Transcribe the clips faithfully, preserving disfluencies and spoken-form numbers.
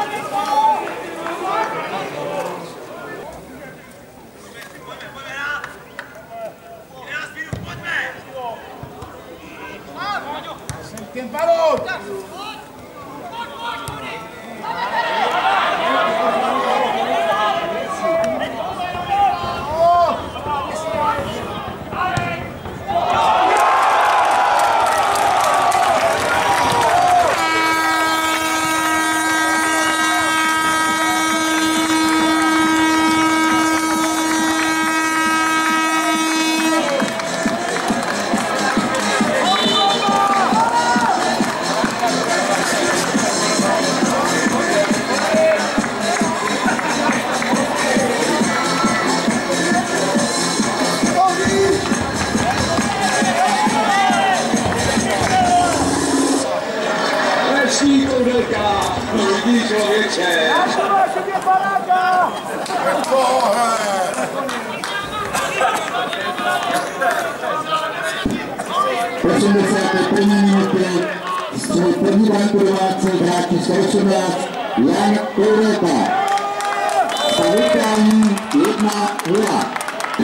osmdesáté první minuty svůj první branku domácí hráč číslo osmnáct Jan Koudelka. Po utkání jedna nula.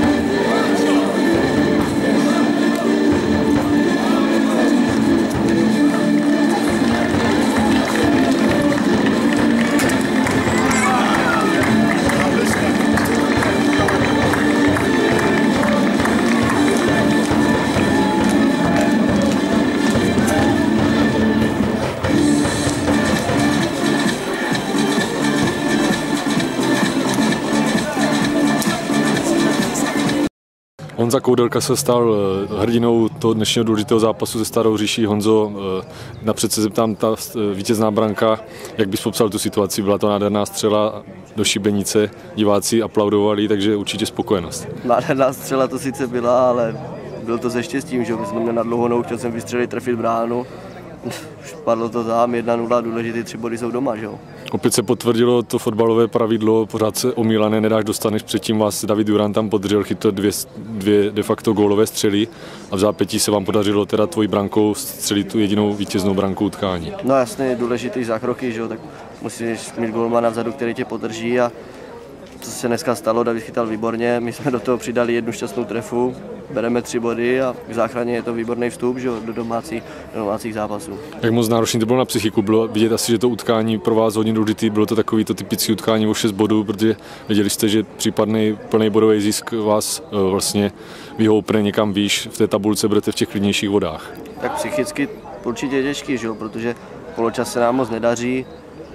Honza Koudelka se stal hrdinou toho dnešního důležitého zápasu se Starou Říší. Honzo, napřed se zeptám, ta vítězná branka, jak bys popsal tu situaci? Byla to nádherná střela do šibenice, diváci aplaudovali, takže určitě spokojenost. Nádherná střela to sice byla, ale byl to se štěstím, že jsme měli na dlouhonou, chtěl jsem vystřelit, trefit bránu. Padlo to tam, jedna nula, důležitý tři body jsou doma, že jo. Opět se potvrdilo to fotbalové pravidlo, pořád se omílané nedáš, dostaneš, předtím vás David Durán tam podržel, chytl dvě, dvě de facto gólové střely a v zápětí se vám podařilo teda tvojí brankou střelit tu jedinou vítěznou branku utkání. No jasně, důležitý zákroky, že jo, tak musíš mít gólmana vzadu, který tě podrží a to se dneska stalo, David chytal výborně, my jsme do toho přidali jednu šťastnou trefu, bereme tři body a k záchraně je to výborný vstup, že, do, domácí, do domácích zápasů. Jak moc náročný to bylo na psychiku? Bylo vidět asi, že to utkání pro vás hodně důležitý, bylo to takový to typický utkání o šest bodů, protože věděli jste, že případný plný bodový zisk vás vlastně vyhoupne někam výš v té tabulce, budete v těch klidnějších vodách. Tak psychicky určitě těžký, že, protože poločas se nám moc nedaří.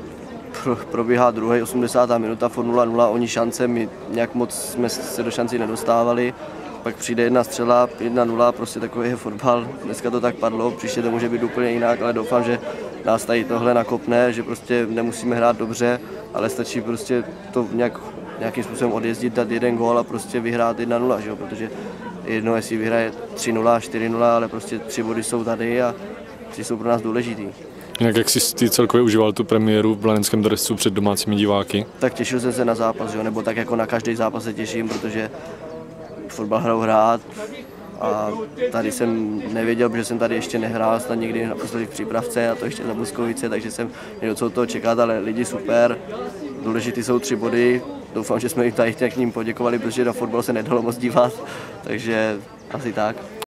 Probíhá druhý osmdesátá minuta, for nula nula, oni šance, my nějak moc jsme se do šancí nedostávali. Pak přijde jedna střela, jedna nula, prostě takový je fotbal. Dneska to tak padlo, příště to může být úplně jinak, ale doufám, že nás tady tohle nakopne, že prostě nemusíme hrát dobře, ale stačí prostě to nějak, nějakým způsobem odjezdit, dát jeden gól a prostě vyhrát jedna nula, že jo? Protože jedno, jestli vyhraje tři nula, čtyři nula, ale prostě tři body jsou tady a tři jsou pro nás důležitý. Jinak jak jsi ty celkově užíval tu premiéru v blanenském dresu před domácími diváky? Tak těšil jsem se na zápas, jo? Nebo tak jako na každý zápas se těším, protože fotbal hraju hrát a tady jsem nevěděl, že jsem tady ještě nehrál snad nikdy naposledy v přípravce a to ještě za Boskovice, takže jsem nevěděl, co od toho čekat, ale lidi super, důležitý jsou tři body, doufám, že jsme jim tady k ním poděkovali, protože na fotbal se nedalo moc dívat, takže asi tak.